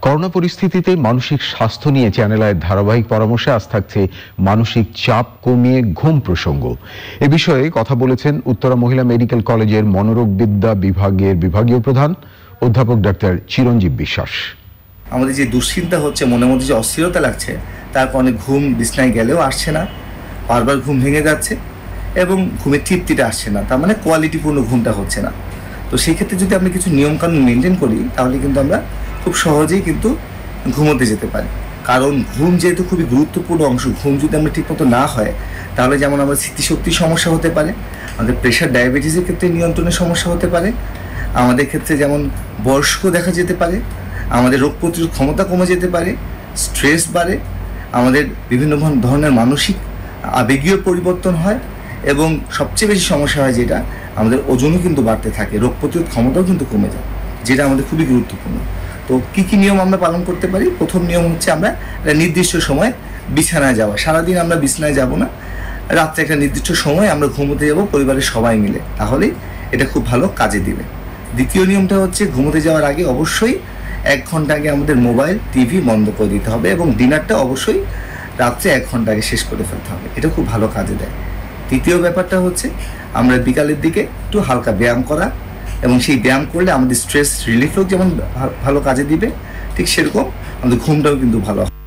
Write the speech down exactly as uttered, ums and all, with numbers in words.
Corona পরিস্থিতিতে মানসিক স্বাস্থ্য নিয়ে চ্যানেল আইয়ের ধারাবাহিক পরামর্শে আজ থাকছে মানসিক চাপ কমিয়ে ঘুম প্রসঙ্গ। এ বিষয়ে কথা বলেছেন উত্তরা মহিলা মেডিকেল কলেজের মনোরোগবিদ্যা বিভাগের বিভাগীয় প্রধান অধ্যাপক ডাক্তার চিরঞ্জীব বিশ্বাস। আমাদের যে দুশ্চিন্তা হচ্ছে, মনের মধ্যে যে অস্থিরতা লাগছে, তার কারণে ঘুম বিছনায় গেলেও আসছে না, বারবার ঘুম ভেঙে যাচ্ছে এবং ঘুমের তৃপ্তিটা আসছে না, তার মানে কোয়ালিটিপূর্ণ ঘুমটা হচ্ছে না। তো সেই ক্ষেত্রে যদি আমরা কিছু নিয়মকানুন মেনটেন করি, তাহলে কিন্তু আমরা খুব সহজেই কিন্তু ঘুমোতে যেতে পারি। কারণ ঘুম যেহেতু খুবই গুরুত্বপূর্ণ অংশ, ঘুম যদি আমরা ঠিকমতো না হয়, তাহলে যেমন আমাদের স্মৃতিশক্তির সমস্যা হতে পারে, আমাদের প্রেশার ডায়াবেটিসের ক্ষেত্রে নিয়ন্ত্রণের সমস্যা হতে পারে, আমাদের ক্ষেত্রে যেমন বয়স্ক দেখা যেতে পারে, আমাদের রোগ প্রতিরোধ ক্ষমতা কমে যেতে পারে, স্ট্রেস বাড়ে, আমাদের বিভিন্ন ধরনের মানসিক আবেগীয় পরিবর্তন হয় এবং সবচেয়ে বেশি সমস্যা হয় যেটা, আমাদের ওজনও কিন্তু বাড়তে থাকে, রোগ প্রতিরোধ ক্ষমতাও কিন্তু কমে যায়, যেটা আমাদের খুবই গুরুত্বপূর্ণ। তো কী কী নিয়ম আমরা পালন করতে পারি? প্রথম নিয়ম হচ্ছে আমরা একটা নির্দিষ্ট সময় বিছানায় যাওয়া। সারাদিন আমরা বিছানায় যাব না, রাত্রে একটা নির্দিষ্ট সময় আমরা ঘুমোতে যাব পরিবারের সবাই মিলে, তাহলেই এটা খুব ভালো কাজে দিবে। দ্বিতীয় নিয়মটা হচ্ছে ঘুমোতে যাওয়ার আগে অবশ্যই এক ঘন্টা আগে আমাদের মোবাইল টিভি বন্ধ করে দিতে হবে এবং ডিনারটা অবশ্যই রাত্রে এক ঘন্টা আগে শেষ করে ফেলতে হবে, এটা খুব ভালো কাজে দেয়। তৃতীয় ব্যাপারটা হচ্ছে আমরা বিকালের দিকে একটু হালকা ব্যায়াম করা, এবং সেই ব্যায়াম করলে আমাদের স্ট্রেস রিলিফও যেমন ভালো কাজে দিবে, ঠিক সেরকম আমাদের ঘুমটাও কিন্তু ভালো হয়।